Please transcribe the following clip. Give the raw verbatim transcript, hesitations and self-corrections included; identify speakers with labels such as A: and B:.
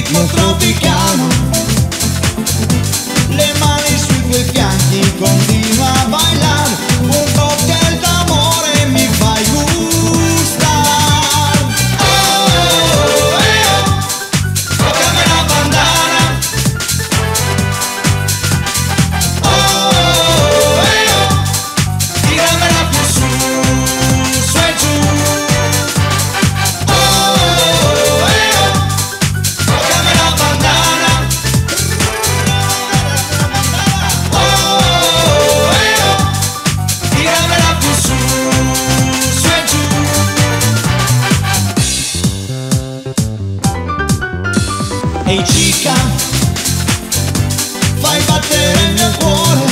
A: ritmo tropicano, le mani sui tuoi fianchi, continua a bailar, un cocktail d'amore mi fai gustar. Oh, eh, oh, toccami la bandana. Oh, eh, oh, tiramela più su, su e giù. Oh, eh, oh, toccami la bandana. Oh, eh, oh, tiramela più su, su e giù. Ehi chica, fai battere il mio cuore.